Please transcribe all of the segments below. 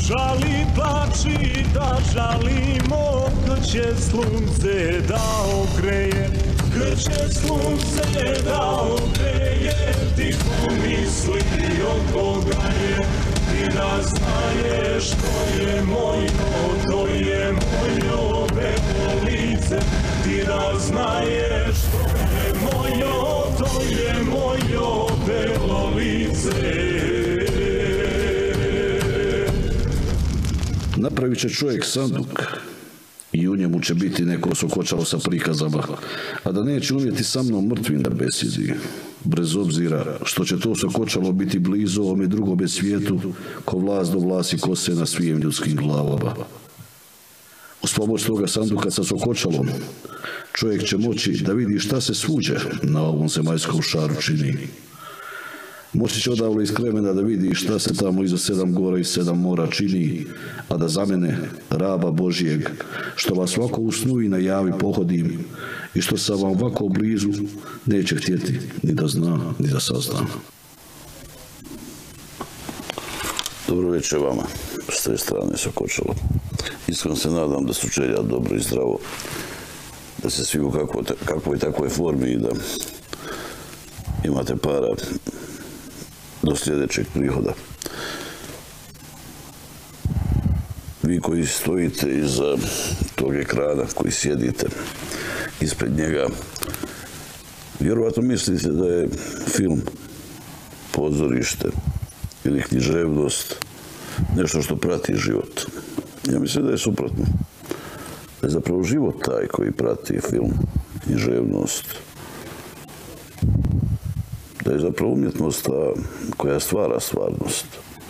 žali plači da žalimo, kad će sunce da ogreje, kad će sunce da ogreje, ti pomisli od koga je, ti da znaješ to je mojo belo lice, ti da znaješ to je mojo belo lice. Napravit će čovjek sanduk i u njemu će biti neko sokočalo sa prikazama, a da neće umjeti sa mnom mrtvim da besjedi, bez obzira što će to sokočalo biti blizu ovome drugome svijetu, ko vlast do vlasi kose na svim ljudskim glavama. Uz pomoć toga sanduka sa sokočalom, čovjek će moći da vidi šta se svuđe na ovom zemaljskom šaru čini. Moći će odavle iz Kremena da vidi šta se tamo iza 7 gora i 7 mora čini, a da za mene, raba Božijeg, što vas ovako u snu i na javi pohodim i što sam vam ovako blizu, neće htjeti ni da zna, ni da sazna. Dobro večer vama, s te strane Sokočalo. Iskreno se nadam da su čelja dobro i zdravo, da se svi u kakvoj takvoj formi i da imate para do sljedećeg prihoda. Vi koji stojite iza tog ekrana, koji sjedite ispred njega, vjerovatno mislite da je film, pozorište ili književnost nešto što prati život. Ja mislim da je suprotno. Da je zapravo život taj koji prati film, književnost. Da je zapravo umjetnost ta koja stvara stvarnost.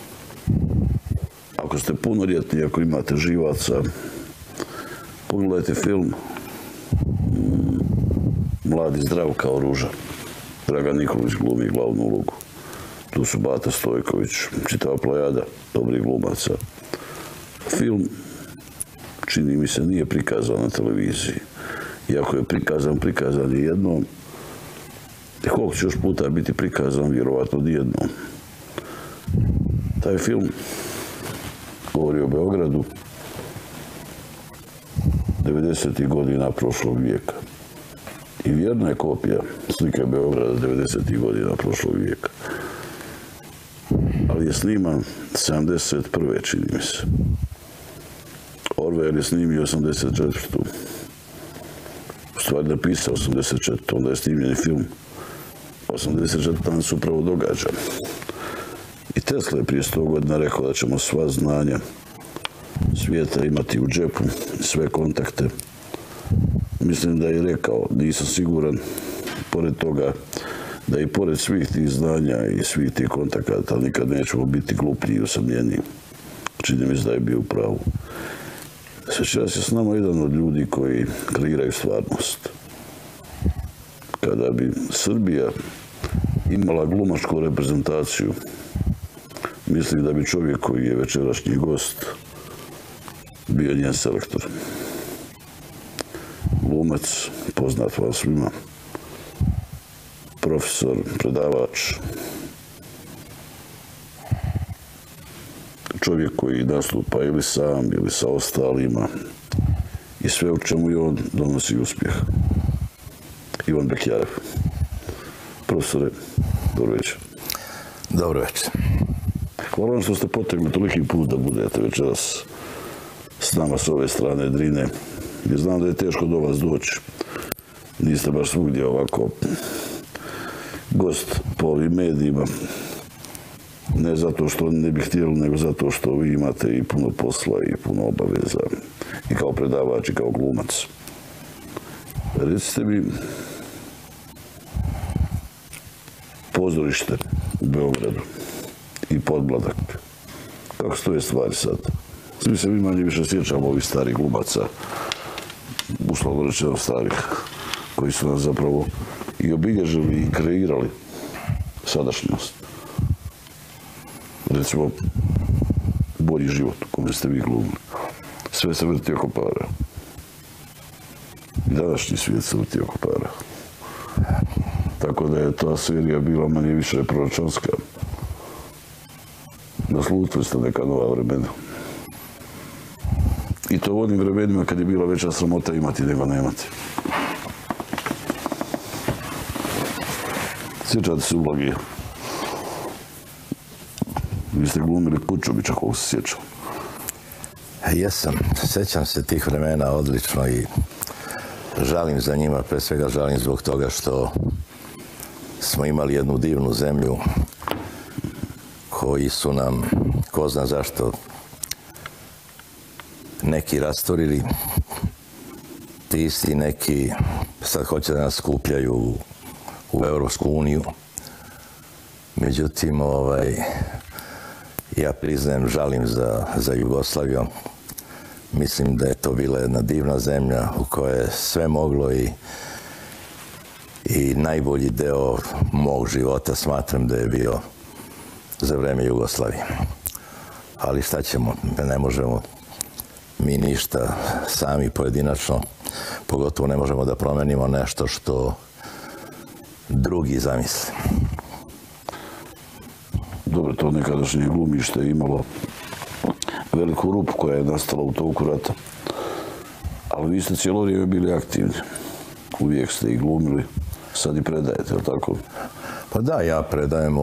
Ako ste punoljetni, ako imate živaca, pogledajte film Mladi zdrav kao ruža. Dragan Nikolić glumi glavnu ulogu. Tu su Bata Stojković, čitava plejada dobrih glumaca. Film, čini mi se, nije prikazan na televiziji. Iako je prikazan je jednom. Koliko će još puta biti prikazan, vjerovatno nijednom. Taj film govori o Beogradu 90. godina prošlog vijeka. I vjerna je kopija slike Beograda 90. godina prošlog vijeka. Ali je sniman 71. čini mi se. Orwell je snimio 84. U stvari napisao 84. Onda je snimljen film 84. se upravo događa. I Tesla je prije 100 godina rekao da ćemo sva znanja svijeta imati u džepu, sve kontakte. Mislim da je rekao, nisam siguran, pored toga, da i pored svih tih znanja i svih tih kontakata nikad nećemo biti gluplji i usamljeniji. Čini mi se da je bio u pravu. Večeras je s nama jedan od ljudi koji kreiraju stvarnost. Kada bi Srbija imala glumačku reprezentaciju, mislim da bi čovjek koji je večerašnji gost bio njen selektor. Glumac, poznat vam svima, profesor, predavač, čovjek koji nastupa ili sam ili sa ostalima i sve u čemu i on donosi uspjeh. Ivan Bekjarev. Profesore, dobro večer. Dobro večer. Hvala vam što ste potegli toliki put da budete večeras s nama s ove strane Drine. I znam da je teško do vas doći. Niste baš svugdje ovako gost po ovim medijima. Ne zato što ne bih htjeli, nego zato što vi imate i puno posla i puno obaveza. I kao predavač i kao glumac. Recite mi, pozorište u Beogradu i Podmladak. Kako stoje stvari sad? Svi se mi manje više sjećamo ovih starih glumaca, uslovno rečeno starih, koji su nas zapravo i obilježili i kreirali sadašnjost. Recimo, Bolji život u kome ste vi glumili. Sve se vrti oko para. I današnji svijet se vrti oko para. Tako da je ta serija bila manje više proročanska. Naslutili ste neka nova vremena. I to u onim vremenima kad je bila veća sramota imati nego nemati. Sjećate se uloge? Vi ste glumili Pučovića, koliko se sjećao. Jesam, sjećam se tih vremena odlično i žalim za njima, pre svega žalim zbog toga što smo imali jednu divnu zemlju koji su nam, ko zna zašto, neki rastorili, ti isti neki sad hoće da nas skupljaju u Europsku uniju. Međutim, ja priznajem, žalim za Jugoslavijom. Mislim da je to bila jedna divna zemlja u kojoj je sve moglo i najbolji deo mog života smatram da je bio za vreme Jugoslavije. Ali šta ćemo, ne možemo mi ništa sami pojedinačno, pogotovo ne možemo da promenimo nešto što drugi zamisle. Dobro, to nekadašnje glumište je imalo veliku rupu koja je nastala u toku rata. Ali vi ste cijelo vrijeme bili aktivni. Uvijek ste i glumili, sad i predajete, je li tako? Pa da, ja predajem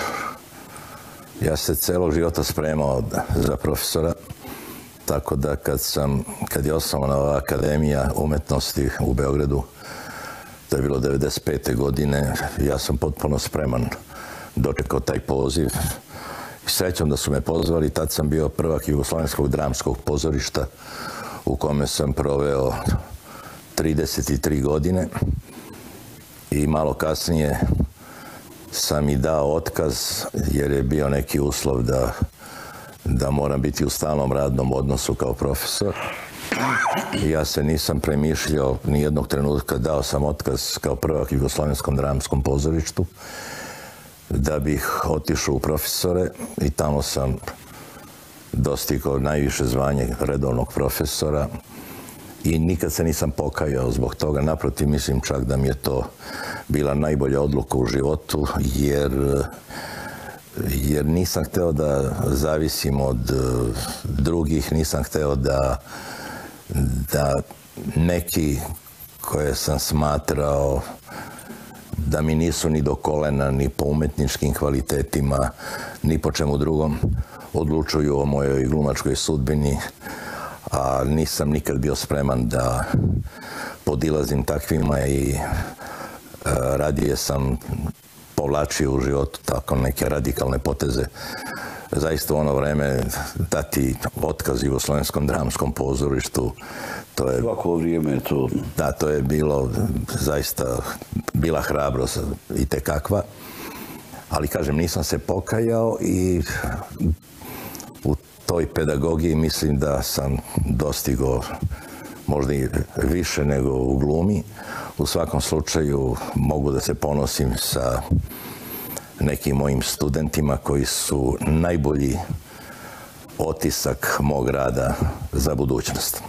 ja se celog života spremao za profesora, tako da kad je osnovana Akademija umetnosti u Beogradu, to je bilo 1995. godine, ja sam potpuno spreman dočekao taj poziv. Srećom da su me pozvali, tad sam bio prvak Jugoslovenskog dramskog pozorišta u kome sam proveo 33 godine i malo kasnije sam i dao otkaz jer je bio neki uslov da moram biti u stalnom radnom odnosu kao profesor. Ja se nisam premišljao ni jednog trenutka, dao sam otkaz kao prvak Jugoslovenskom dramskom pozorištu da bih otišao u profesore i tamo sam dostigao najviše zvanje redovnog profesora i nikad se nisam pokajao zbog toga. Naprotiv, mislim čak da mi je to bila najbolja odluka u životu jer nisam hteo da zavisim od drugih, nisam hteo da neki koje sam smatrao da mi nisu ni do kolena, ni po umetničkim kvalitetima, ni po čemu drugom, odlučuju o mojoj glumačkoj sudbini, a nisam nikad bio spreman da podilazim takvima i radije sam povlačio u životu tako neke radikalne poteze. Zaista u ono vreme dati otkaz Jugoslovenskom dramskom pozorištu, to je... Svako vrijeme je to... Da, to je bilo zaista, bila hrabrost i tekakva, ali kažem, nisam se pokajao i u toj pedagogiji mislim da sam dostigao možda i više nego u glumi. U svakom slučaju mogu da se ponosim sa nekim mojim studentima koji su najbolji otisak mog rada za budućnost.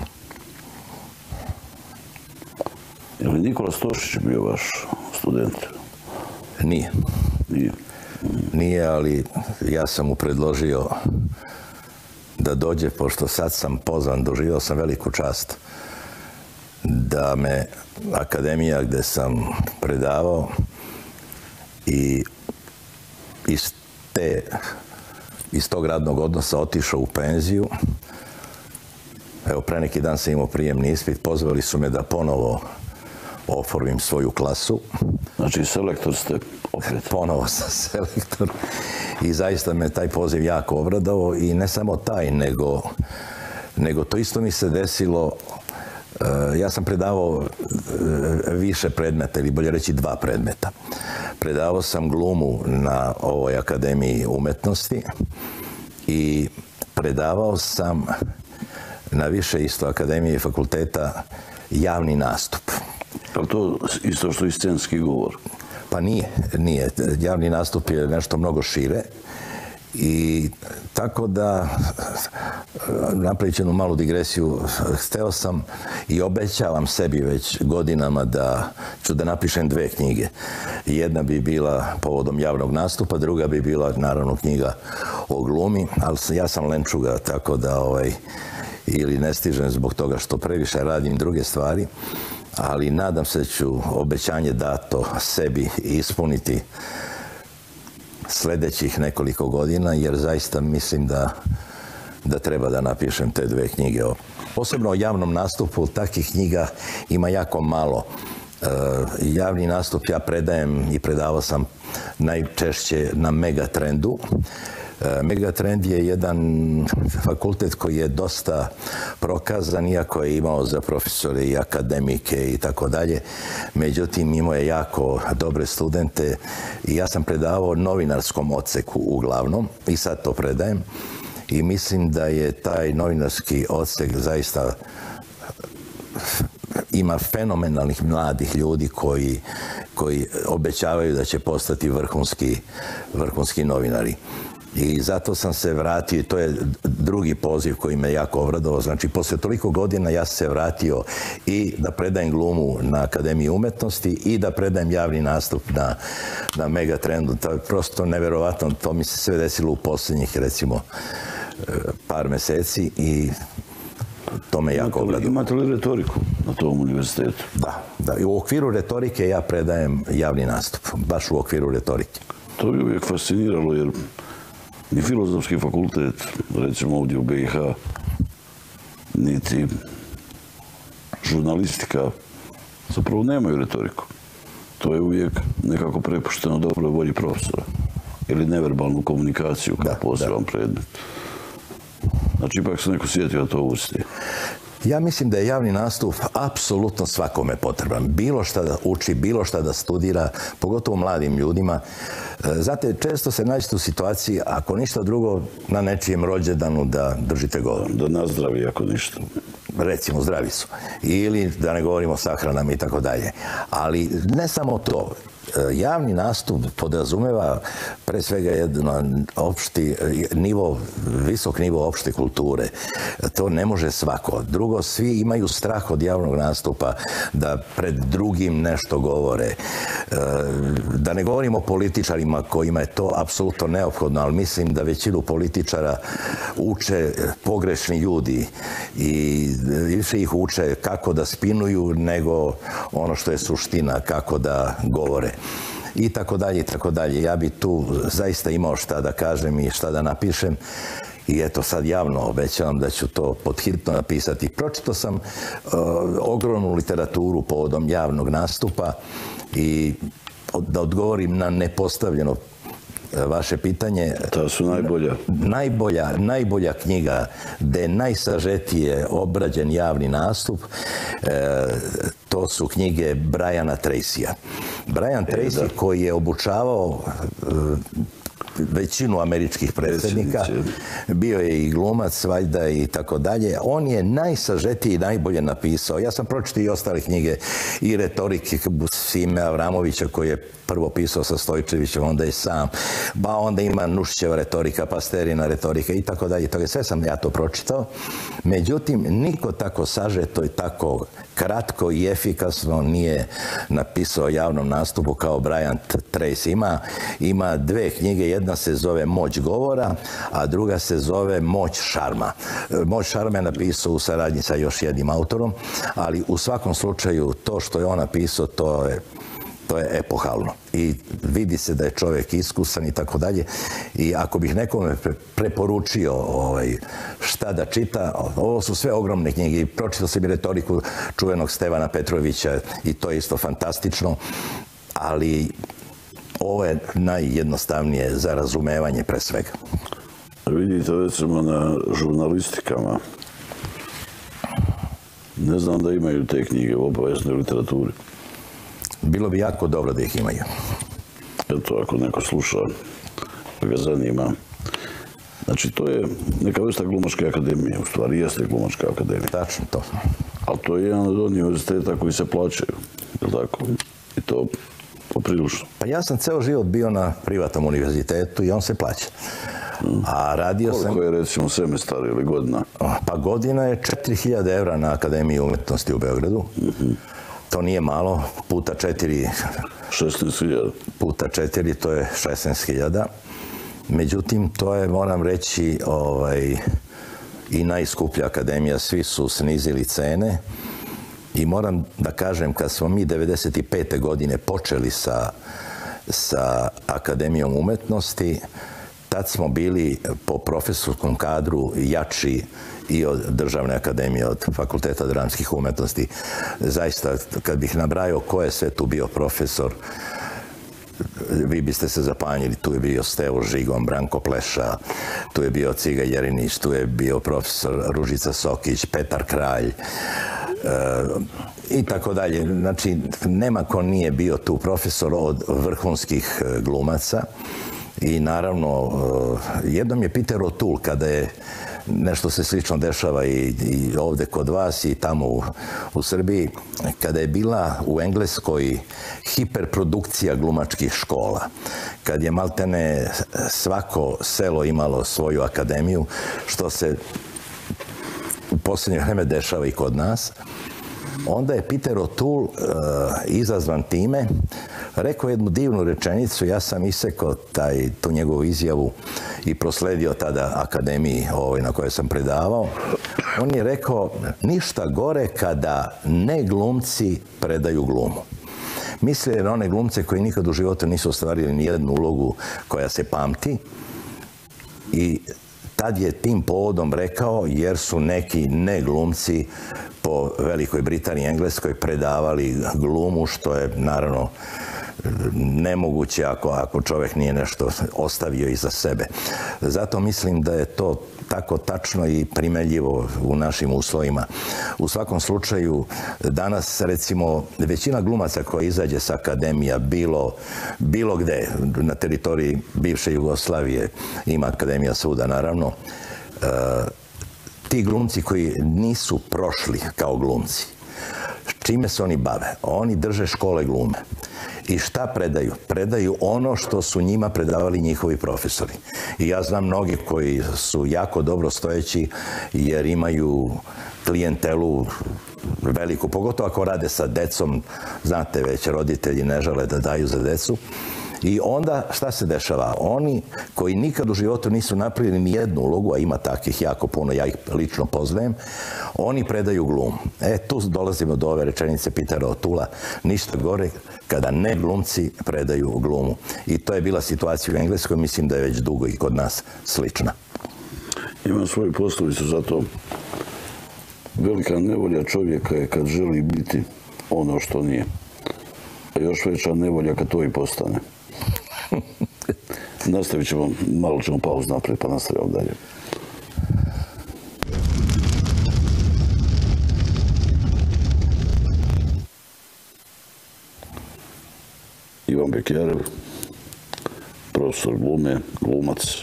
Je li Nikola Stošić bio vaš student? Nije. Nije, ali ja sam mu predložio da dođe, pošto sad sam pozvan, doživio sam veliku čast da me akademija gde sam predavao i iz tog radnog odnosa otišao u penziju. Evo, pre neki dan sam imao prijemni ispit, pozvali su me da ponovo oformim svoju klasu. Znači, selektor ste opet? Ponovo sam selektor i zaista me taj poziv jako obradao i ne samo taj, nego to isto mi se desilo. Ja sam predavao više predmeta, ili bolje reći 2 predmeta. Predavao sam glumu na ovoj Akademiji umetnosti i predavao sam na više isto Akademije i fakulteta javni nastup. Ali to isto što i scenski govor? Pa nije. Javni nastup je nešto mnogo šire. I tako da, napravit ću jednu malu digresiju, hteo sam i obećavam sebi već godinama da ću da napišem 2 knjige. Jedna bi bila povodom javnog nastupa, druga bi bila naravno knjiga o glumi, ali ja sam lenčuga, tako da ili ne stižem zbog toga što previše radim druge stvari, ali nadam se da ću obećanje dato sebi ispuniti sljedećih nekoliko godina, jer zaista mislim da treba da napišem te 2 knjige. Posebno o javnom nastupu, takvih knjiga ima jako malo. Javni nastup ja predajem i predavao sam najčešće na Megatrendu. Megatrend je jedan fakultet koji je dosta prokazan, iako je imao za profesore i akademike i tako dalje. Međutim, imao je jako dobre studente i ja sam predavao novinarskom odseku uglavnom i sad to predajem. I mislim da je taj novinarski odsek zaista ima fenomenalnih mladih ljudi koji obećavaju da će postati vrhunski novinari. I zato sam se vratio, i to je drugi poziv koji me jako obradovao. Znači, poslije toliko godina ja sam se vratio i da predajem glumu na Akademiji umjetnosti i da predajem javni nastup na Megatrendu. To je prosto neverovatno. To mi se sve desilo u posljednjih, recimo, par mjeseci i to me jako obradovalo. Imate li retoriku na tom univerzitetu? Da. I u okviru retorike ja predajem javni nastup. Baš u okviru retorike. To bi uvijek fasciniralo, jer ni filozofski fakultet, recimo ovdje u BiH, niti žurnalistika, zapravo nemaju retoriku. To je uvijek nekako prepušteno dobroj volji profesora. Ili neverbalnu komunikaciju kao poseban predmet. Znači, ipak se neko sjetio da to uvrsti. Ja mislim da je javni nastup apsolutno svakome potreban. Bilo šta da uči, bilo šta da studira, pogotovo mladim ljudima. Znate, često se nađete u situaciji, ako ništa drugo, na nečijem rođendanu da držite govor. Da nazdravi, ako ništa. Recimo, zdravi su. Ili da ne govorimo o sahranama i tako dalje. Ali ne samo to. Javni nastup podrazumeva pre svega jedan visok nivo opšte kulture. To ne može svako. Drugo, svi imaju strah od javnog nastupa da pred drugim nešto govore. Da ne govorimo o političarima kojima je to apsolutno neophodno, ali mislim da većinu političara uče pogrešni ljudi i više ih uče kako da spinuju nego ono što je suština, kako da govore. I tako dalje, i tako dalje. Ja bi tu zaista imao šta da kažem i šta da napišem. I eto, sad javno obećavam da ću to podhitno napisati. Pročitao sam ogromnu literaturu povodom javnog nastupa i da odgovorim na nepostavljeno vaše pitanje. To su najbolja. Najbolja knjiga gde je najsažetije obrađen javni nastup, to su knjige Briana Tracyja. Brian Tracy koji je obučavao većinu američkih predsjednika, bio je i glumac, valjda i tako dalje. On je najsažetiji i najbolje napisao. Ja sam pročitao i ostale knjige i retorike Sime Avramovića koji je prvo pisao sa Stojčevićem, onda je sam. Pa onda ima Nušićeva retorika, Pasterina retorika i tako dalje. Sve sam ja to pročitao. Međutim, niko tako sažeto i tako kratko i efikasno nije napisao o javnom nastupu kao Brian Tracy. Ima 2 knjige, jedna se zove Moć govora, a druga se zove Moć šarma. Moć šarma je napisao u saradnji sa još jednim autorom, ali u svakom slučaju to što je on napisao, to je epohalno. I vidi se da je čovjek iskusan i tako dalje. I ako bih nekome preporučio šta da čita, ovo su sve ogromne knjige. Pročitao sam i retoriku čuvenog Stevana Petrovića i to je isto fantastično. Ali ovo je najjednostavnije za razumevanje pre svega. Vidite, recimo na žurnalistikama, ne znam da imaju te knjige u obaveznoj literaturi. Bilo bi jako dobro da ih imaju. Eto, ako neko sluša, pa ga zanima. Znači, to je neka vrsta glumačke akademije, u stvari jeste glumačka akademija. Tačno to. Ali to je jedan od univerziteta koji se plaćaju, je li tako? I to poprilično. Pa ja sam ceo život bio na privatnom univerzitetu i on se plaća. A radio sam... Koliko je recimo semestar ili godina? Pa godina je 4000 evra na Akademiji umjetnosti u Beogradu. To nije malo, puta 4... 16.000. Puta 4, to je 16.000. Međutim, to je, moram reći, i najskuplja akademija, svi su snizili cene i moram da kažem, kad smo mi 1995. godine počeli sa Akademijom umetnosti, tad smo bili po profesorskom kadru jači i od Državne akademije, od Fakulteta dramskih umetnosti. Zaista, kad bih nabrajao ko je sve tu bio profesor, vi biste se zapanjili. Tu je bio Stevo Žigon, Branko Pleša, tu je bio Ciga Jerinić, tu je bio profesor Ružica Sokić, Petar Kralj i tako dalje. Znači, nema ko nije bio tu profesor od vrhunskih glumaca. I naravno, jednom je Peter O'Toole, kada je nešto se slično dešava i ovde kod vas i tamo u Srbiji, kada je bila u Engleskoj hiperprodukcija glumačkih škola, kad je maltene svako selo imalo svoju akademiju, što se u posljednje vreme dešava i kod nas, onda je Peter O'Toole, izazvan time, rekao jednu divnu rečenicu. Ja sam isekao tu njegovu izjavu i prosledio tada akademiji na kojoj sam predavao. On je rekao, ništa gore kada ne glumci predaju glumu. Misli na one glumce koji nikad u životu nisu ostvarili ni jednu ulogu koja se pamti, i tad je tim povodom rekao, jer su neki ne glumci po Velikoj Britaniji i Engleskoj predavali glumu, što je naravno nemoguće ako čovjek nije nešto ostavio iza sebe. Zato mislim da je to tako tačno i primeljivo u našim uslovima. U svakom slučaju, danas, recimo, većina glumaca koja izađe sa akademija, bilo gde, na teritoriji bivše Jugoslavije, ima akademija svuda, naravno, ti glumci koji nisu prošli kao glumci, čime se oni bave? Oni drže škole glume. I šta predaju? Predaju ono što su njima predavali njihovi profesori. I ja znam mnogi koji su jako dobro stojeći, jer imaju klijentelu veliku, pogotovo ako rade sa decom. Znate, već roditelji ne žele da daju za decu. I onda šta se dešava? Oni koji nikad u životu nisu napravili ni jednu ulogu, a ima takvih jako puno, ja ih lično poznajem, oni predaju glumu. Tu dolazimo do ove rečenice Petera O'Toolea, ništa gore kada ne glumci predaju glumu. I to je bila situacija u Engleskoj, mislim da je već dugo i kod nas slična. Imam svoju poslovicu za to. Velika nevolja čovjeka je kad želi biti ono što nije. A još veća nevolja kad to i postane. Nastavit ćemo, malo ćemo pauzu naprijed, pa nastavljamo dalje. Ivan Bekjarev, profesor glume, glumac.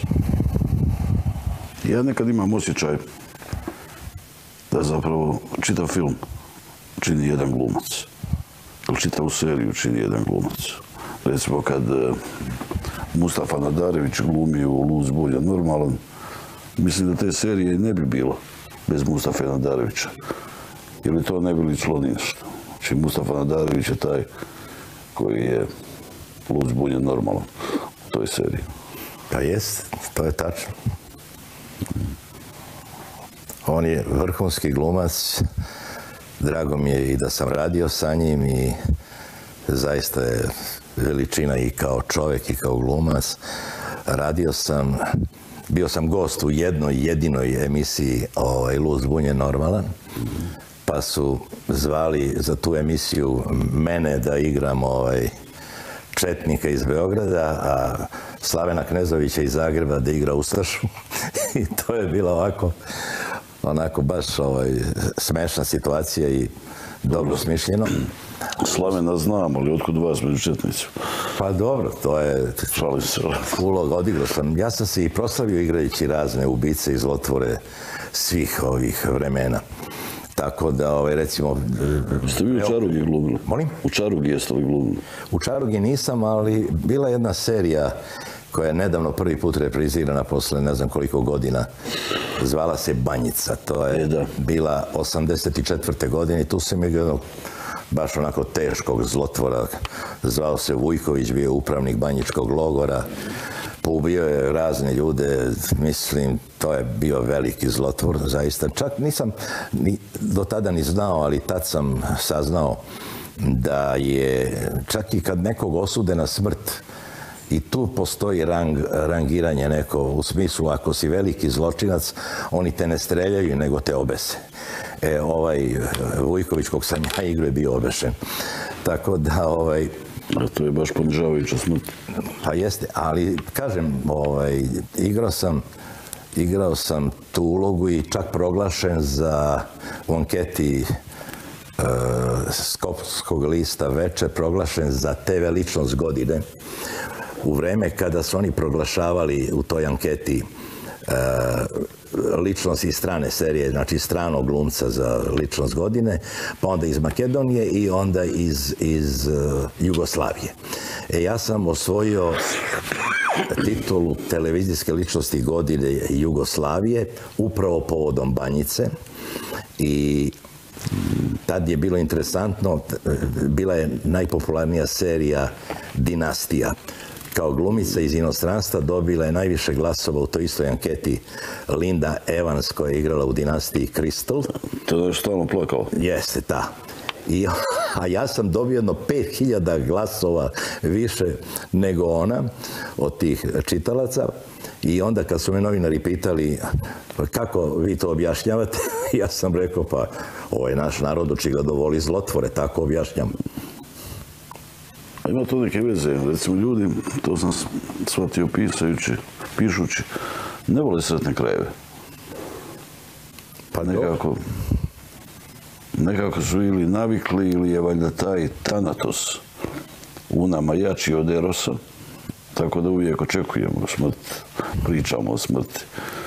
Ja nekad imam osjećaj da zapravo čitav film čini jedan glumac. Ili čitavu seriju čini jedan glumac. Recimo kad Mustafa Nadarević glumi u Lud, zbunjen, normalan, mislim da te serije ne bi bilo bez Mustafa Nadarevića. Ili to ne bi ličilo ništa. Znači Mustafa Nadarević je taj koji je Lud, zbunjen, normalan u toj seriji. Pa jest, to je tačno. On je vrhunski glumac. Drago mi je i da sam radio sa njim i zaista je veličina i kao čovjek i kao glumac. Bio sam gost u jednoj jedinoj emisiji Lud, zbunjen, normalan, pa su zvali za tu emisiju mene da igram četnika iz Beograda, a Slavena Knezovića iz Zagreba da igra Ustašu. I to je bilo onako baš smešna situacija i dobro smišljeno. Slavena znam, ali otkud vas među četnicima? Pa dobro, to je ulog, odigrao sam. Ja sam se i proslavio igrajući razne ubice i zlotvore svih ovih vremena. Tako da, recimo... Ste vi u Čarugi glumili? Molim? U Čarugi jeste li glumili? U Čarugi nisam, ali bila jedna serija koja je nedavno prvi put reprizirana posle ne znam koliko godina. Zvala se Banjica. To je bila 84. godine i tu sam jednog baš onako teškog zlotvora. Zvao se Vujković, bio upravnik banjičkog logora. poubio je razne ljude, mislim, to je bio veliki zlotvor, zaista. Čak nisam do tada ni znao, ali tad sam saznao da je, čak i kad nekog osude na smrt, i tu postoji rangiranje neko, u smislu ako si veliki zločinac, oni te ne streljaju, nego te obese. Ovaj Vujković, kog sam ja igrao, je bio obešen. Tako da, A to je baš ponižavajuća smrt. Pa jeste, ali kažem, igrao sam tu ulogu i čak proglašen u anketi Skopskog lista Večer, proglašen za TV ličnost godine. U vreme kada su oni proglašavali u toj anketi ličnost iz strane serije, znači stranog glumca za ličnost godine, pa onda iz Makedonije i onda iz Jugoslavije. Ja sam osvojio titulu televizijske ličnosti godine Jugoslavije upravo povodom Banjice i tad je bilo interesantno, bila je najpopularnija serija Dinastija. Kao glumica iz inostranstva dobila je najviše glasova u toj istoj anketi Linda Evans, koja je igrala u Dinastiji Crystal. To je stalno plakao. Jeste, ta. A ja sam dobio jedno 5000 glasova više nego ona od tih čitalaca. I onda kad su me novinari pitali kako vi to objašnjavate, ja sam rekao pa ovo je naš narod, očigledno voli zlotvore, tako objašnjam. Ima to neke veze, recimo ljudi, to sam shvatio pišući, ne vole sretne krajeve. Pa nekako su ili navikli ili je valjda taj tanatos u nama jači od erosa, tako da uvijek očekujemo smrt, pričamo o smrti.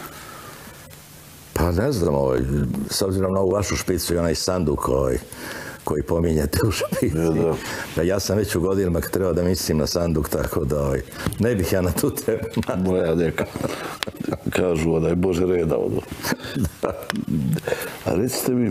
Pa ne znam, s obzirom na ovu vašu špicu i onaj sanduk koji pominjete u špici. Ja sam već u godinama kad treba da mislim na sanduk, tako da ne bih ja na tu temu. Moja neka. Kažu, da je Bože reda. A recite mi,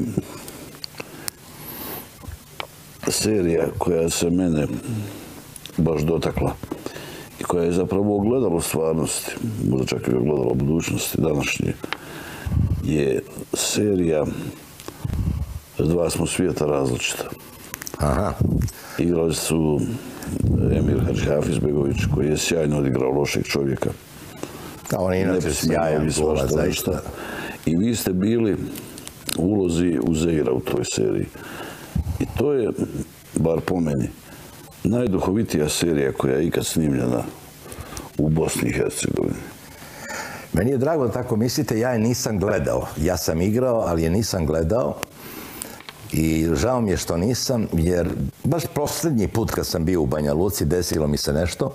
serija koja se mene baš dotakla i koja je zapravo ogledalo stvarnosti, možda čak i ogledalo budućnosti današnje, je serija Dva smo svijeta različita. Aha. Igrali su Emir Hadžihafizbegović, koji je sjajno odigrao lošeg čovjeka. On je inače sjajan glumac, zaista. I vi ste bili u ulozi Uzeira u toj seriji. I to je, bar po meni, najduhovitija serija koja je ikad snimljena u Bosni i Hercegovini. Meni je drago da tako mislite, ja je nisam gledao. Ja sam igrao, ali je nisam gledao. I žao mi je što nisam, jer baš posljednji put kad sam bio u Banja Luci, desilo mi se nešto.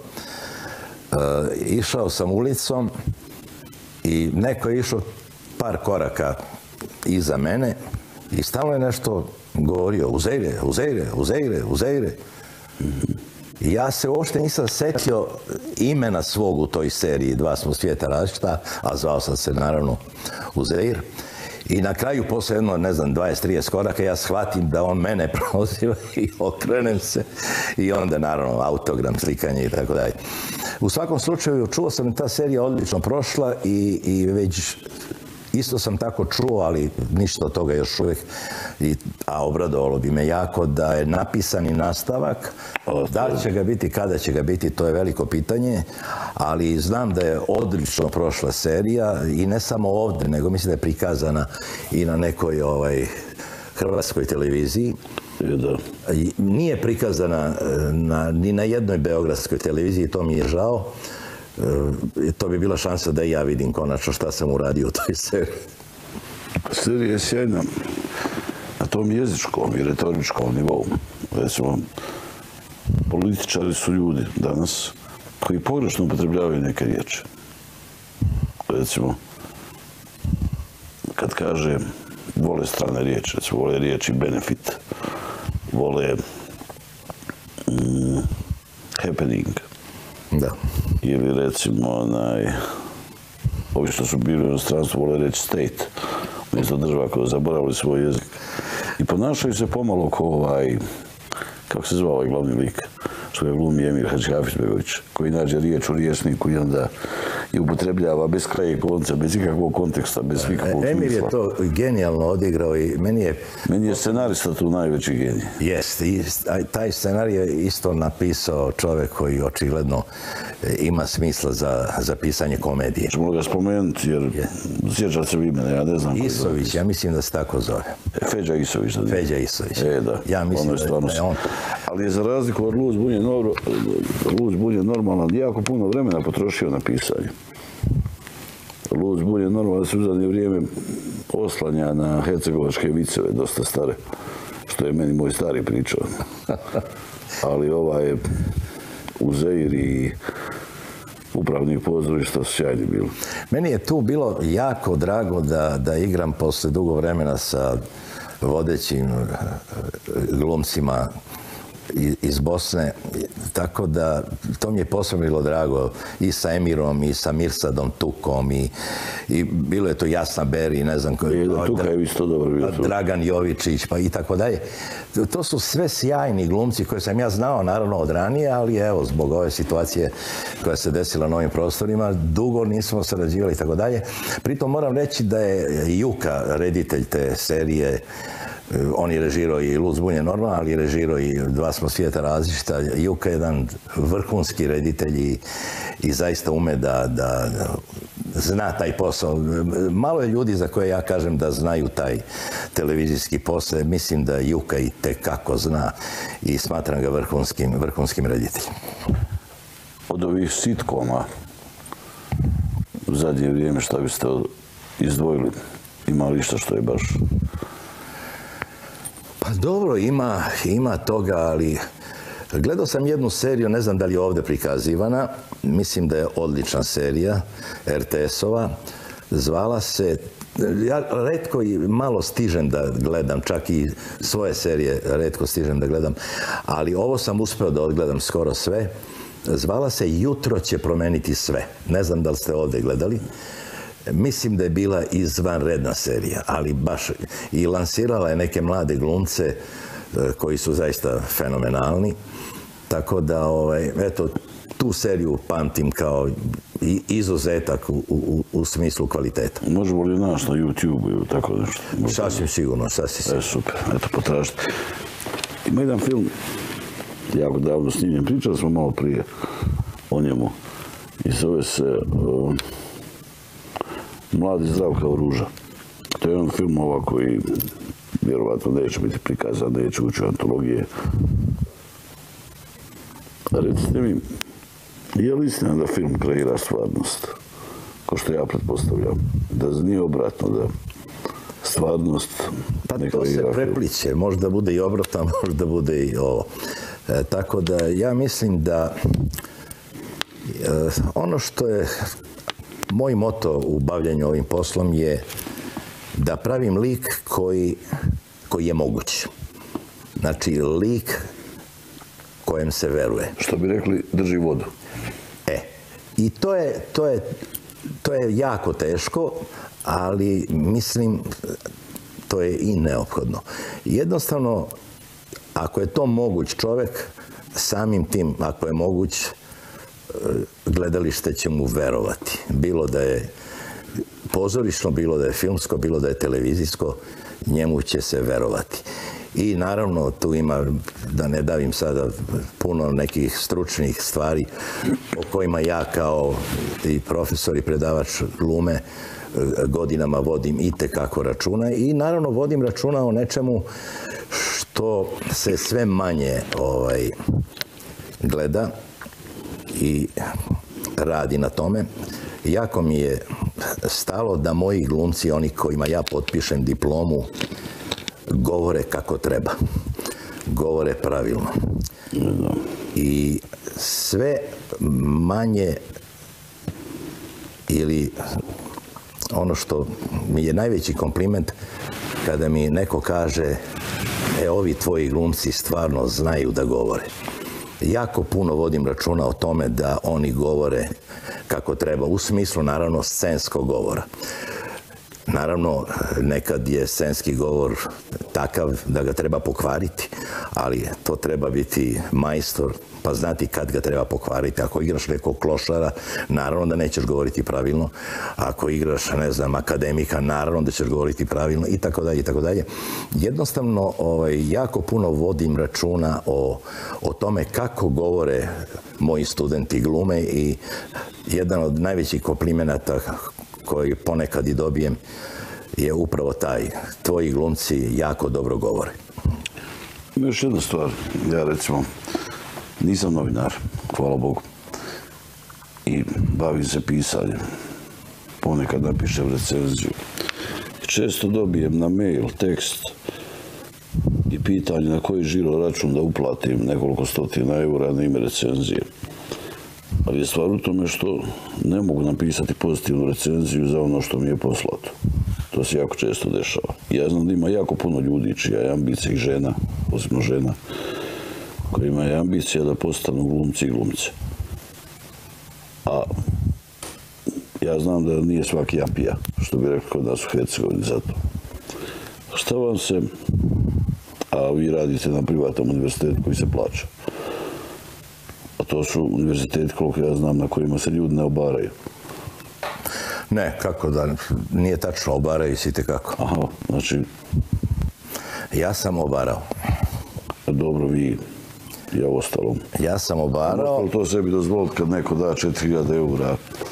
Išao sam ulicom i neko je išao par koraka iza mene i stalno je nešto govorio, Uzeire, Uzeire, Uzeire, Uzeire. I ja se uopšte nisam setio imena svog u toj seriji Dva smo svijeta različita, a zvao sam se naravno Uzeir. I na kraju, posle jedno, ne znam, 20-30 koraka, ja shvatim da on mene proziva i okrenem se. I onda, naravno, autogram, slikanje i tako dalje. U svakom slučaju, čuo sam da ta serija odlično prošla i već isto sam tako čuo, ali ništa od toga još uvijek, a obradovalo bi me jako da je napisani nastavak. Da li će ga biti, kada će ga biti, to je veliko pitanje, ali znam da je odlično prošla serija i ne samo ovdje, nego mislim da je prikazana i na nekoj hrvatskoj televiziji. Nije prikazana ni na jednoj beogradskoj televiziji, to mi je žao. To bi bila šansa da i ja vidim konačno šta sam uradio u toj seriji. Serija je sjajna na tom jezičkom i retoričkom nivou. Recimo, političari su ljudi danas koji pogrešno upotrebljavaju neke riječi. Recimo, kad kaže vole strane riječi, recimo vole riječi benefit, vole happening. Da. Ili recimo ovi što su bili u inostranstvu vole reći state, umjesto država koja zaboravili svoj jezik. I ponašaju se pomalo kao kako se zvao ovaj glavni lik, što je glumi Emir Hadžihafizbegović, koji nađe riječ u riječniku i onda je upotrebljava bez kraja i konca, bez ikakvog konteksta, bez ikakvog smisla. Emir je to genijalno odigrao i Meni je scenarista tu najveći genij. Jest, i taj scenarij je isto napisao čovjek koji očigledno ima smisla za pisanje komedije. Ćemo ga spomenuti jer sjećam se imena, ja ne znam. Isović, ja mislim da se tako zove. Feđa Isović. Feđa Isović. Da. Ja mislim da je on. Ali je za razliku od Luz Bulj je normalan, jako puno vremena potrošio na pisanje. Luz Bulj je normalan, se u zadnje vrijeme oslanja na hercegovačke viceve, dosta stare, što je meni moj stari pričao. Ali ova je Uzeir i upravnik pozorišta su sjajni bili. Meni je tu bilo jako drago da igram posle dugo vremena sa vodećim glumcima iz Bosne, tako da to mi je posebno bilo drago i sa Emirom i sa Mirsadom Tukom i bilo je to Jasna Beri, ne znam Tuka je isto dobro bio tu. Dragan Jovičić pa i tako dalje. To su sve sjajni glumci koje sam ja znao naravno od ranije, ali evo zbog ove situacije koja se desila na ovim prostorima dugo nismo sarađivali i tako dalje. Pritom moram reći da je Juka reditelj te serije. On je režirao i Luz Bulj je normalan, ali je režirao i Dva smo svijeta različita. Juka je jedan vrhunski reditelj i zaista ume da zna taj posao. Malo je ljudi za koje ja kažem da znaju taj televizijski posao. Mislim da Juka i tekako zna i smatram ga vrhunskim rediteljem. Od ovih sitkoma u zadnje vrijeme šta biste izdvojili? Ima li što je baš... Pa dobro, ima toga, ali gledao sam jednu seriju, ne znam da li je ovdje prikazivana, mislim da je odlična serija, RTS-ova, zvala se, ja retko i malo stižem da gledam, čak i svoje serije retko stižem da gledam, ali ovo sam uspio da odgledam skoro sve, zvala se Jutro će promeniti sve, ne znam da li ste ovdje gledali. Mislim da je bila izvanredna serija, ali baš i lansirala je neke mlade glumce koji su zaista fenomenalni. Tako da, eto, tu seriju pamtim kao izuzetak u smislu kvaliteta. Možemo li naći na YouTube ili tako nešto? Sasvim sigurno, sasvim sigurno. Super, eto, potražite. Ima jedan film, jako davno snimljen, pričali smo malo prije o njemu i zove se Mladi zdrav kao ruža. To je jedan film koji vjerovatno neće biti prikazan, neće ući u antologije. Recite mi, je li istina da film kreira stvarnost? Ko što ja pretpostavljam. Da nije obratno, da stvarnost ne kreira film. Pa to se prepliče. Možda bude i obratno, možda bude i ovo. Tako da ja mislim da ono što je moj moto u bavljanju ovim poslom je da pravim lik koji je moguć. Znači, lik kojem se veruje. Što bi rekli, drži vodu. I to je jako teško, ali mislim, to je i neophodno. Jednostavno, ako je to moguć čovjek, samim tim, ako je moguć, gledalište će mu verovati. Bilo da je pozorišno, bilo da je filmsko, bilo da je televizijsko, njemu će se verovati. I naravno tu ima, da ne davim sada puno nekih stručnih stvari o kojima ja kao i profesor i predavač glume godinama vodim itekako računa i naravno vodim računa o nečemu što se sve manje gleda i radi na tome. Jako mi je stalo da moji glumci, oni kojima ja potpišem diplomu, govore kako treba. Govore pravilno. I sve manje ili ono što mi je najveći kompliment kada mi neko kaže ovi tvoji glumci stvarno znaju da govore. Jako puno vodim računa o tome da oni govore kako treba, u smislu naravno scenskog govora. Naravno, nekad je scenski govor takav da ga treba pokvariti, ali to treba biti majstor, pa znati kad ga treba pokvariti. Ako igraš nekog klošara, naravno da nećeš govoriti pravilno. Ako igraš, ne znam, akademika, naravno da ćeš govoriti pravilno i tako dalje, i tako dalje. Jednostavno, jako puno vodim računa o tome kako govore moji studenti glume i jedan od najvećih komplimenata koji ponekad i dobijem je upravo taj. Tvoji glumci jako dobro govore. Ima još jedna stvar. Ja recimo nisam novinar, hvala Bogu. I bavim se pisanjem. Ponekad napišem recenziju. Često dobijem na mail tekst i pitanje na koji žiro račun da uplatim nekoliko stotina eura na ime recenzije. Ali je stvar u tome što ne mogu napisati pozitivnu recenziju za ono što mi je poslato. To se jako često dešava. Ja znam da ima jako puno ljudi čija je ambicija i žena, posebno žena, kojima je ambicija da postanu glumci i glumce. A ja znam da nije svaki japija, što bi rekao kod nas u Hercegovini za to. Šta vam se, a vi radite na privatnom univerzitetu koji se plaća, a to su univerziteti, koliko ja znam, na kojima se ljudi ne obaraju. Ne, kako da, nije tačno, obaraju se itekako. Aha, znači... Ja sam obarao. Dobro, vi i ostalom. Ja sam obarao... Ali to sebi dozvoliti kad neko da 4000 eura?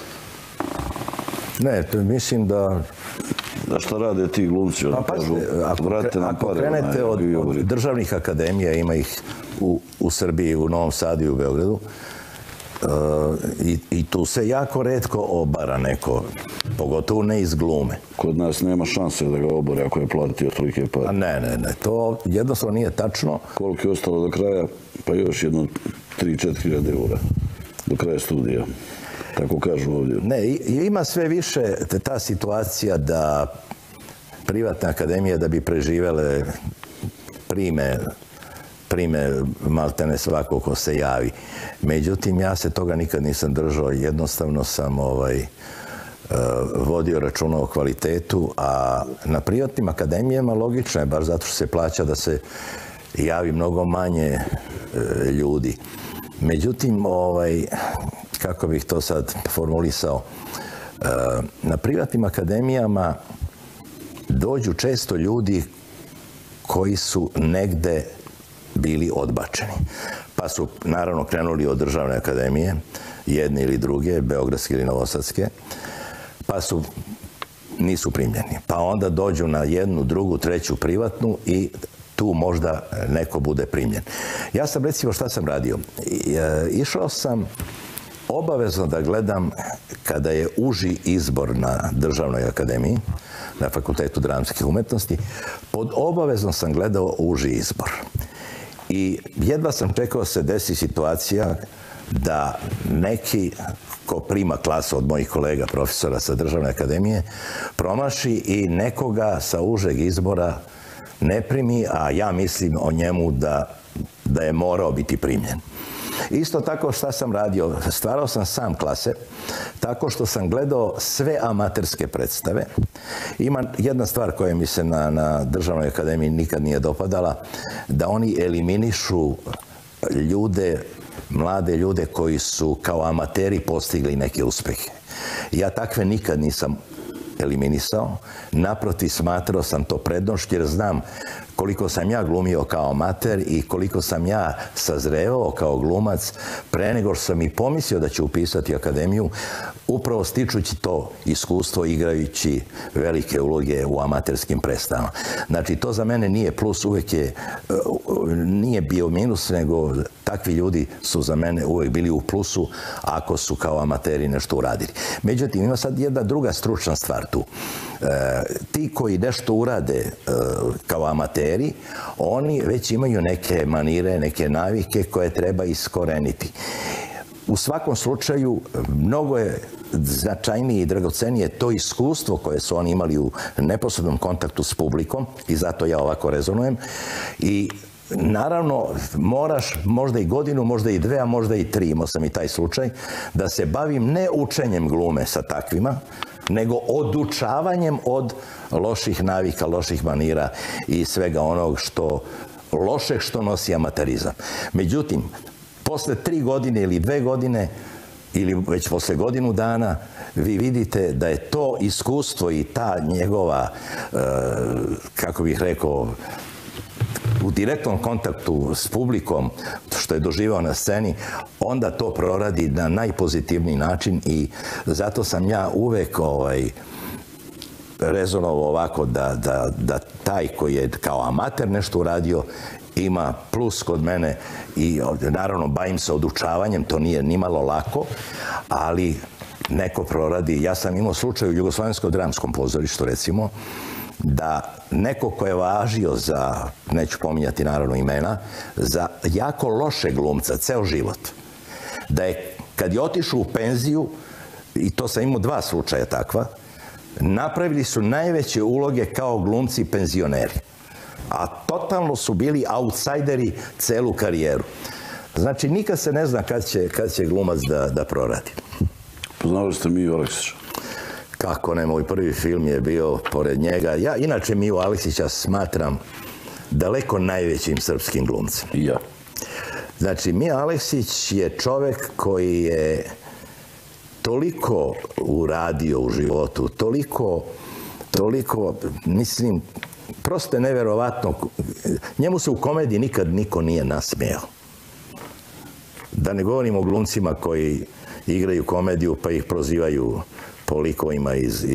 Ne, mislim da... Da šta rade ti glumci? Ako krenete od državnih akademija, ima ih u Srbiji, u Novom Sadu i u Beogradu, i tu se jako retko obara neko, pogotovo ne iz glume. Kod nas nema šanse da ga obore ako je platio tolike pare. Ne, to jednostavno nije tačno. Koliko je ostalo do kraja? Pa još jedno 3-4 eura do kraja studija. Tako kažu ovdje. Ne, ima sve više ta situacija da privatne akademije da bi preživele prime maltene svako ko se javi. Međutim, ja se toga nikad nisam držao. Jednostavno sam vodio računa o kvalitetu, a na privatnim akademijama logično je, baš zato što se plaća da se javi mnogo manje ljudi. Međutim, kako bih to sad formulisao, na privatnim akademijama dođu često ljudi koji su negde bili odbačeni. Pa su naravno krenuli od državne akademije, jedne ili druge, beogradske ili novosadske, pa nisu primljeni. Pa onda dođu na jednu, drugu, treću privatnu i tu možda neko bude primljen. Ja sam, recimo, šta sam radio? Išao sam obavezno da gledam kada je uži izbor na državnoj akademiji, na Fakultetu dramskih umetnosti, pod obavezno sam gledao uži izbor. I jedva sam čekao se desi situacija da neki ko prima klasu od mojih kolega profesora sa državne akademije promaši i nekoga sa užeg izbora ne primi, a ja mislim o njemu da je morao biti primljen. Isto tako šta sam radio, stvarao sam sam klase, tako što sam gledao sve amaterske predstave. Ima jedna stvar koja mi se na državnoj akademiji nikad nije dopadala, da oni eliminišu ljude, mlade ljude koji su kao amateri postigli neke uspehe. Ja takve nikad nisam eliminisao, naprotiv smatrao sam to prednošću jer znam koliko sam ja glumio kao amater i koliko sam ja sazrevao kao glumac pre nego što sam i pomislio da ću upisati akademiju, upravo stičući to iskustvo igrajući velike uloge u amaterskim predstavama. Znači, to za mene nije plus, uvek nije bio minus, nego takvi ljudi su za mene uvek bili u plusu ako su kao amateri nešto uradili. Međutim, ima sad jedna druga stručna stvar tu. Ti koji nešto urade kao amateri, oni već imaju neke manire, neke navike koje treba iskoreniti. U svakom slučaju, mnogo je značajnije i dragocenije to iskustvo koje su oni imali u neposrednom kontaktu s publikom i zato ja ovako rezonujem. I naravno, moraš možda i godinu, možda i dve, a možda i tri, imao sam i taj slučaj, da se bavim ne učenjem glume sa takvima, nego odučavanjem od loših navika, loših manira i svega onog što lošeg što nosi amaterizam. Međutim, posle 3 godine ili 2 godine, ili već posle godinu dana, vi vidite da je to iskustvo i ta njegova, kako bih rekao, u direktnom kontaktu s publikom, što je doživao na sceni, onda to proradi na najpozitivniji način i zato sam ja uvek rezonovao ovako da taj koji je kao amater nešto uradio ima plus kod mene i naravno bavim se odučavanjem, to nije nimalo lako, ali neko proradi. Ja sam imao slučaj u Jugoslovenskom dramskom pozorištu, recimo, da neko ko je važio za, neću pominjati naravno imena, za jako loše glumca, ceo život, da je kad je otišao u penziju, i to sam imao 2 slučaja takva, napravili su najveće uloge kao glumci penzioneri. A totalno su bili outsideri celu karijeru. Znači, nikad se ne zna kad će glumac da proradi. Poznavali ste Miju Aleksića? Kako ne, moj prvi film je bio pored njega. Ja inače Miju Aleksića smatram daleko najvećim srpskim glumcem. I ja. Znači, Mija Aleksić je čovek koji je toliko uradio u životu, toliko, mislim, prosto je neverovatno. Njemu se u komediji nikad niko nije nasmejao. Da ne govorim o glumcima koji igraju komediju pa ih prozivaju po likovima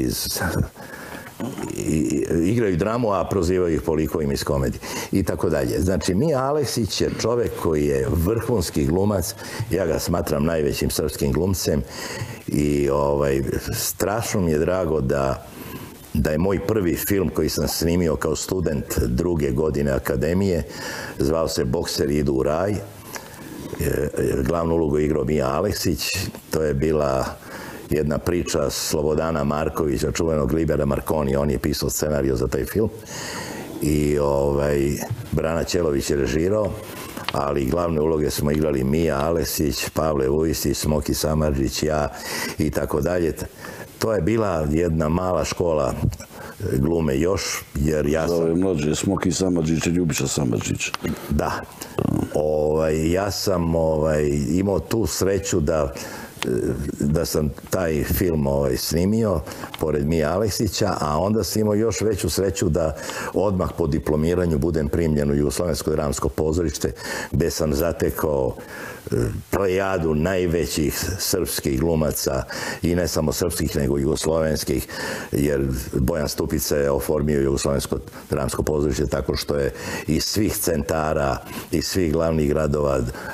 igraju dramu, a prozivaju ih po likovima iz komedije. I tako dalje. Znači, Mija Aleksić je čovek koji je vrhunski glumac. Ja ga smatram najvećim srpskim glumcem i strašno mi je drago da je moj prvi film koji sam snimio kao student 2. godine akademije, zvao se Bokseri idu u raj. Glavnu ulogu je igrao Mija Aleksić. To je bila jedna priča Slobodana Markovića, čuvenog Libera Marconi, on je pisao scenariju za taj film. I Brana Ćelović je režirao, ali glavne uloge smo igrali Mija Aleksić, Pavle Vujisić, Smoki Samardžić, ja i tako dalje. To je bila jedna mala škola glume još, jer ja sam... Zove mlađe Smoki Samardžić i Ljubiša Samardžić. Da. Ja sam imao tu sreću da sam taj film snimio pored Mije Aleksića, a onda sam imao još veću sreću da odmah po diplomiranju budem primljen u Jugoslovensko dramsko pozorište, gde sam zatekao plejadu najvećih srpskih glumaca i ne samo srpskih nego i jugoslovenskih, jer Bojan Stupica je oformio Jugoslovensko dramsko pozorište tako što je iz svih centara, iz svih glavnih gradova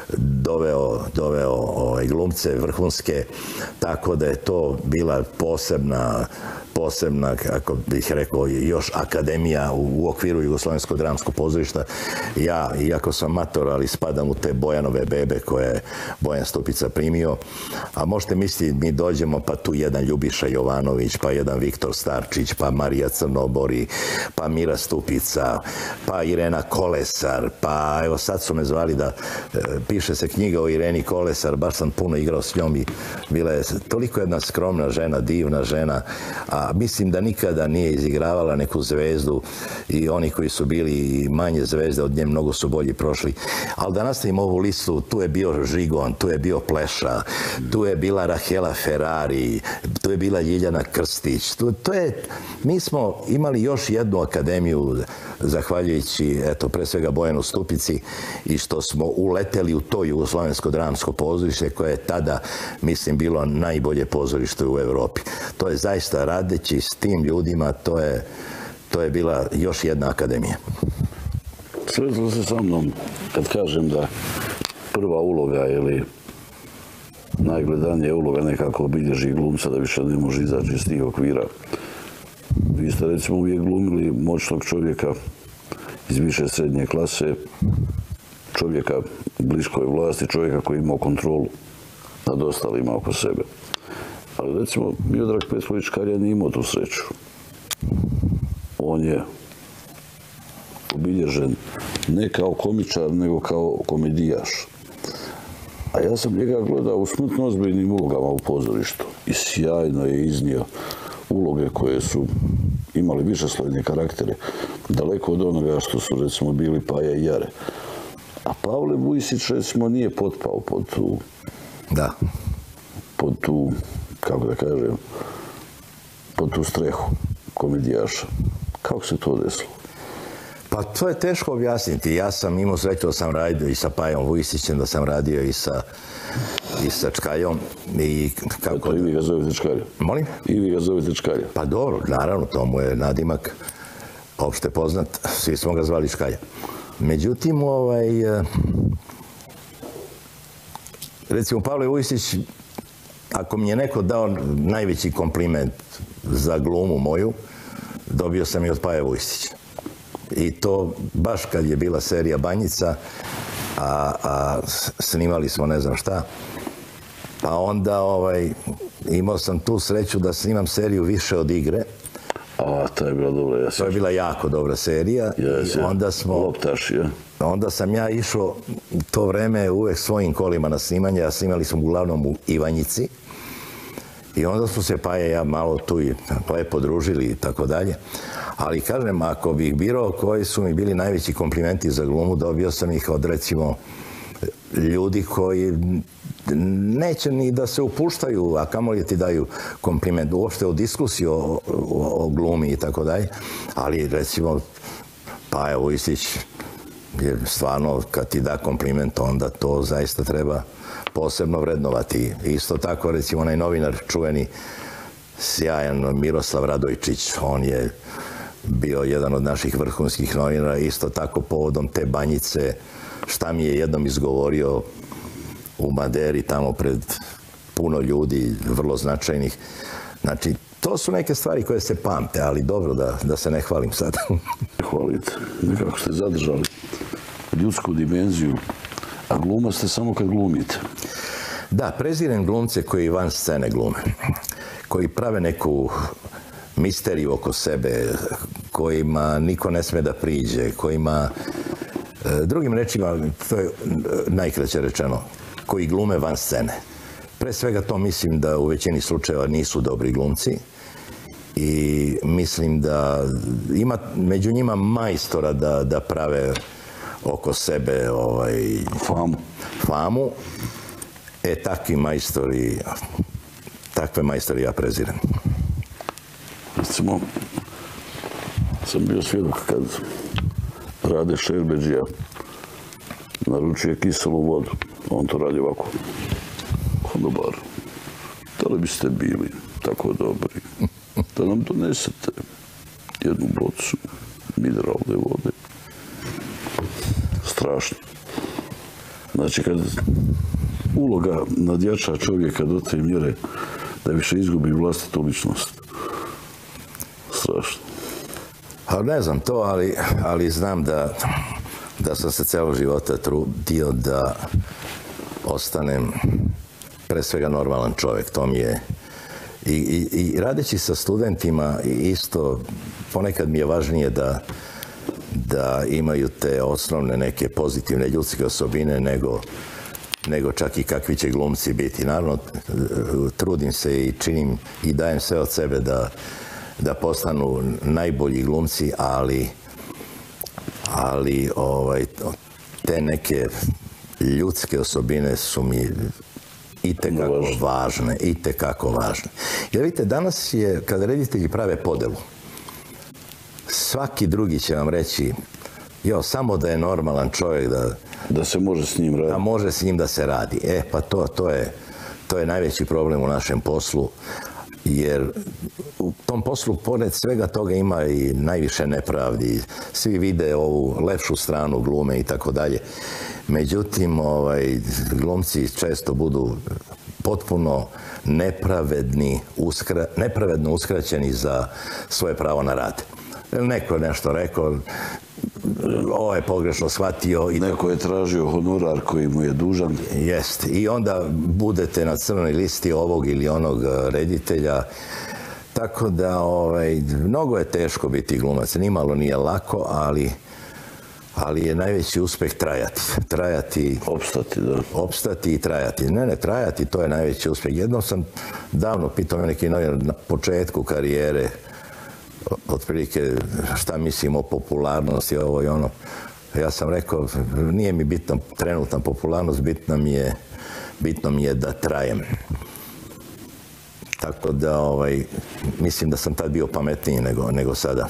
doveo glumce vrhunske, tako da je to bila posebna, kako bih rekao, još akademija u okviru Jugoslovenskog dramskog pozorišta. Ja, iako sam mator, ali spadam u te Bojanove bebe koje je Bojan Stupica primio. A možete misliti, mi dođemo, pa tu jedan Ljubiša Jovanović, pa jedan Viktor Starčić, pa Marija Crnobori, pa Mira Stupica, pa Irena Kolesar, pa evo sad su me zvali da piše se knjiga o Ireni Kolesar, baš sam puno igrao s njom i bila je toliko jedna skromna žena, divna žena, a mislim da nikada nije izigravala neku zvezdu i oni koji su bili manje zvezde od nje mnogo su bolji prošli. Ali da nastavim ovu listu, tu je bio Žigon, tu je bio Pleša, tu je bila Rahela Ferrari, tu je bila Ljiljana Krstić. Mi smo imali još jednu akademiju, zahvaljujući, eto, pre svega Bojanu Stupici, i što smo uleteli u to Jugoslovensko dramsko pozorište koje je tada, mislim, bilo najbolje pozorište u Evropi. To je zaista, radeći s tim ljudima, to je bila još jedna akademija. Sretno se sa mnom kad kažem da prva uloga ili najgledanija uloga nekako obilježi glumca da više ne može izaći iz tih okvira. Vi ste recimo uvijek glumili moćnog čovjeka iz više srednje klase, čovjeka bliskoj vlasti, čovjeka koji imao kontrolu nad ostalima oko sebe. Ali recimo Miodrag Petković-Karija nije imao tu sreću. On je obilježen ne kao komičar, nego kao komedijaš. A ja sam njega gledao u smrtno ozbiljnim ulogama u pozorištu i sjajno je iznio uloge koje su imali višeslojne karaktere, daleko od onoga što su recimo bili Paja i Jare. A Pavle Vujsić recimo nije potpao pod tu, kako da kažem, pod tu strehu komedijaša. Kako se to desilo? Pa to je teško objasniti. Ja sam imao sreću da sam radio i sa Pajom Vujsićem, da sam radio i sa Čkaljom. I vi ga zovete Čkalja? Molim? I vi ga zovete Čkalja? Pa dobro, naravno, to mu je nadimak opšte poznat. Svi smo ga zvali Čkalja. Međutim, recimo Pavle Vujsić, ako mi je neko dao najveći kompliment za glumu moju, dobio sam i od Paje Vujsića. I to baš kad je bila serija Banjica, a snimali smo ne znam šta, pa onda imao sam tu sreću da snimam seriju Više od igre. To je bila dobra, ja. To je bila jako dobra serija. I onda sam ja išao to vreme uvek svojim kolima na snimanje, a snimali smo uglavnom u Ivanjici. I onda smo se Paja i ja malo tu i lepo družili i tako dalje. Ali kažem, ako bih birao koji su mi bili najveći komplimenti za glumu, dobio sam ih od recimo ljudi koji neće ni da se upuštaju, a kamoli ti daju kompliment uopšte o diskusiji o glumi i tako dalje. Ali recimo Paja Vujsić je stvarno, kad ti da kompliment, onda to zaista treba posebno vrednovati. Isto tako, recimo, onaj novinar čuveni, sjajan Miroslav Radojčić, on je bio jedan od naših vrhunskih novinara, isto tako povodom te Banjice, šta mi je jednom izgovorio u Maderi, tamo pred puno ljudi, vrlo značajnih. Znači, to su neke stvari koje se pamte, ali dobro da se ne hvalim sad. Hvalite. Nekako ste zadržali ljudsku dimenziju, a gluma ste samo kad glumite. Da, prezirem glumce koji van scene glume, koji prave neku misteriju oko sebe, kojima niko ne sme da priđe, kojima, drugim rečima, to je najkraće rečeno, koji glume van scene. Pre svega to mislim da u većini slučajeva nisu dobri glumci i mislim da ima među njima majstora da prave oko sebe famu. Takve majstori ja prezirem. Recimo, sam bio svjedok kad Rade Šerbedžija naručuje kiselu vodu. On to radi ovako. Dobar, da li biste bili tako dobri da nam donesete jednu bocu mineralne vode? Strašno. Znači, kad uloga nadjača čovjeka do te mjere da više izgubi vlastitu ličnost. Strašno. Ne znam to, ali znam da sam se celo života trudio da ostanem pre svega normalan čovjek. To mi je i radeći sa studentima isto ponekad mi je važnije da imaju te osnovne neke pozitivne ljudske osobine nego čak i kakvi će glumci biti. Naravno, trudim se i činim i dajem sve od sebe da postanu najbolji glumci, ali te neke ljudske osobine su mi itekako važne. Jer vidite, danas je, kada reditelji prave podelu, svaki drugi će vam reći, samo da je normalan čovjek da se može s njim raditi. Da može s njim da se radi. Pa to je najveći problem u našem poslu, jer u tom poslu, pored svega toga, ima i najviše nepravdi. Svi vide ovu lepšu stranu glume i tako dalje. Međutim, glumci često budu potpuno nepravedno uskraćeni za svoje pravo na rad. Neko je nešto rekao, ovo je pogrešno shvatio. Neko je tražio honorar koji mu je dužan. Jest. I onda budete na crnoj listi ovog ili onog reditelja. Tako da mnogo je teško biti glumac. Nimalo nije lako, ali je najveći uspeh trajati. Opstati, da. Opstati i trajati. Ne, trajati, to je najveći uspjeh. Jednom sam davno pitao me neki novinar na početku karijere, otprilike šta mislim o popularnosti, ovo i ono. Ja sam rekao, nije mi bitna trenutna popularnost, bitno mi je da trajem. Tako da, mislim da sam tad bio pametniji nego sada.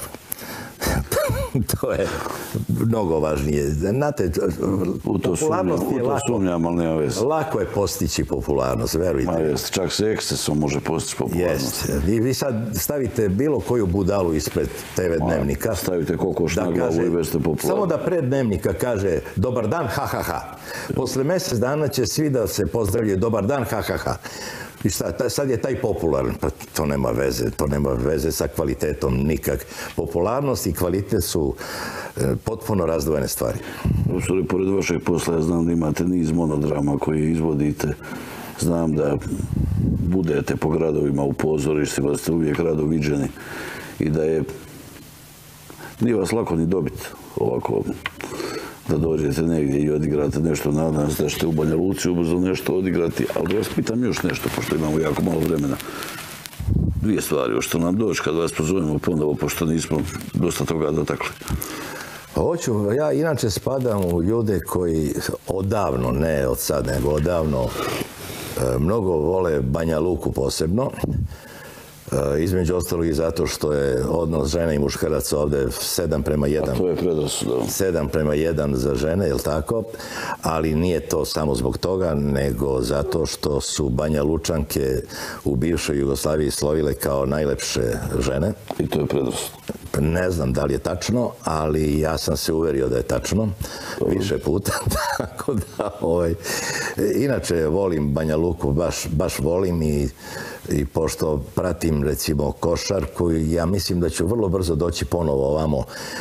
To je mnogo važnije. Znate, popularnost je lako je postići popularnost, verujte. Ma jest, čak se ekscesom može postići popularnost. Vi sad stavite bilo koju budalu ispred TV dnevnika. Stavite kokoš na glavu i već ste popularni. Samo da pred dnevnika kaže dobar dan, ha, ha, ha. Posle mjesec dana će svi da se pozdravljaju dobar dan, ha, ha, ha. I sad je taj popularan, pa to nema veze sa kvalitetom nikak. Popularnost i kvalitet su potpuno razdvojene stvari. Profesore, pored vašeg posla ja znam da imate niz monodrama koje izvodite. Znam da budete po gradovima u pozorištima, da ste uvijek rado viđeni i da nije vas lako ni dobiti ovako da dođete negdje i odigrate nešto. Nadam se da ćete u Banja Luci ubrzo nešto odigrati, ali da vas pitam još nešto, pošto imamo jako malo vremena. Dvije stvari, što nam doći kad vas pozovemo ponovo, pošto nismo dosta toga dotakli. Hoću, ja inače spadam u ljude koji odavno, ne od sad, nego odavno, mnogo vole Banja Luku posebno. Između ostalog i zato što je odnos žene i muškaraca ovdje 7:1. A to je predrasuda. 7:1 za žene, je li tako? Ali nije to samo zbog toga, nego zato što su Banja Lučanke u bivšoj Jugoslaviji slovile kao najlepše žene. I to je predrasuda. Ne znam da li je tačno, ali ja sam se uverio da je tačno više puta. Tako da, inače volim Banja Luku, baš volim i pošto pratim recimo košarku, ja mislim da ću vrlo brzo doći ponovo ovamo.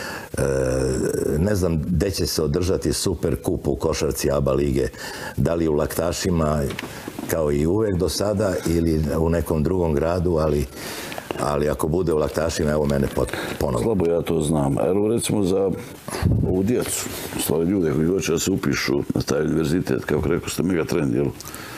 Ne znam gdje će se održati Super kup u košarci ABA lige, da li u Laktašima kao i uvek do sada ili u nekom drugom gradu, ali ako bude u Laktašima, evo mene ponovno. Slabo ja to znam. Evo recimo za ovu djecu, stvari ljude koji hoće da se upišu na taj univerzitet, kako rekao ste, megatrend, jel?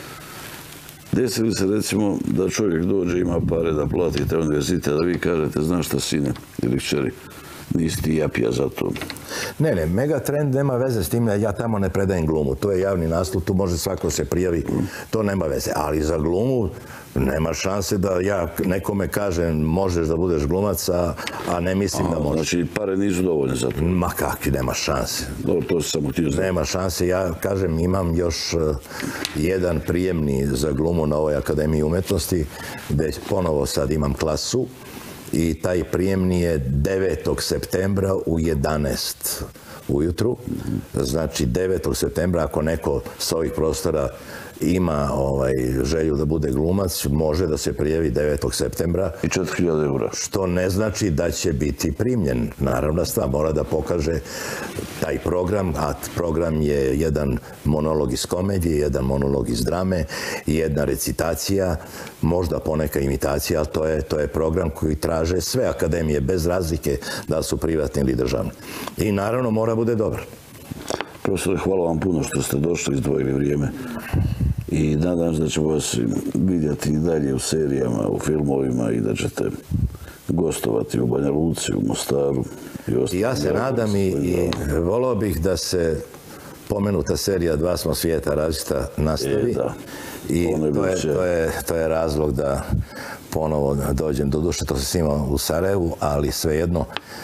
Desi li se recimo da čovjek dođe, ima pare da plati taj univerzitet, da vi kažete, znaš šta sine ili kćeri, nisi ti japija za to? Ne, megatrend nema veze s tim, ja tamo ne predajem glumu, to je javni nastup, tu može svako se prijavi, to nema veze, ali za glumu nema šanse da ja nekome kažem možeš da budeš glumac, a ne mislim da možeš. Znači pare nisu dovoljne za to? Ma kakvi, nema šanse. Dobro, to se samo htio znati. Nema šanse, ja kažem imam još jedan prijemni za glumu na ovoj Akademiji umjetnosti, gdje ponovo sad imam klasu i taj prijemni je 9. septembra u 11 ujutru. Znači 9. septembra ako neko s ovih prostora ima želju da bude glumac, može da se prijavi 9. septembra. I 4.000 eura. Što ne znači da će biti primljen. Naravno, stvar mora da pokaže taj program, a program je jedan monolog iz komedije, jedan monolog iz drame, jedna recitacija, možda poneka imitacija, ali to je program koji traže sve akademije, bez razlike da su privatni ili državni. I naravno mora bude dobar. Profesore, hvala vam puno što ste došli, izdvojili vrijeme i nadam se da ćemo vas vidjeti i dalje u serijama, u filmovima i da ćete gostovati u Banja Luci, u Mostaru. I ja se nadam i volao bih da se pomenuta serija Dva smo svijeta različita nastavi. I to je razlog da ponovo dođem, doduše to se snima u Sarajevu, ali svejedno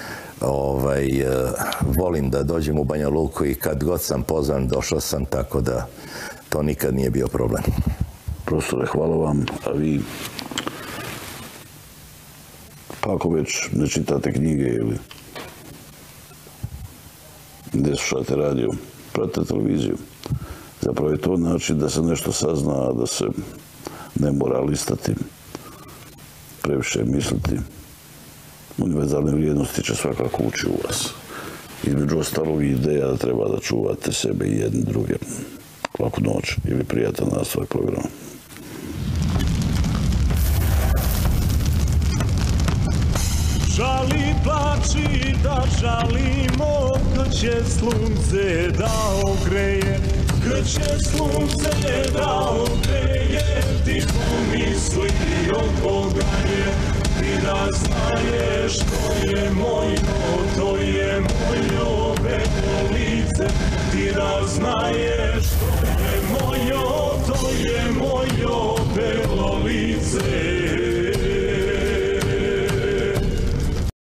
volim da dođem u Banja Luku i kad god sam pozvan došao sam, tako da to nikad nije bio problem. Profesore, hvala vam, a vi pa ako već ne čitate knjige ili ne slušate radio, pratite televiziju, zapravo je to način da se nešto sazna, da se ne mora listati, previše misliti. Univerzalne vrijednosti će svakako ući u vas. Između ostalog ideja da treba da čuvate sebe i jedni druge. Laku noć ili prijatan nastavak programa. Žali plači da žalimo, kad će slunce da ogreje, kad će slunce da ogreje, ti pomisli od Boga je, ti da znaješ što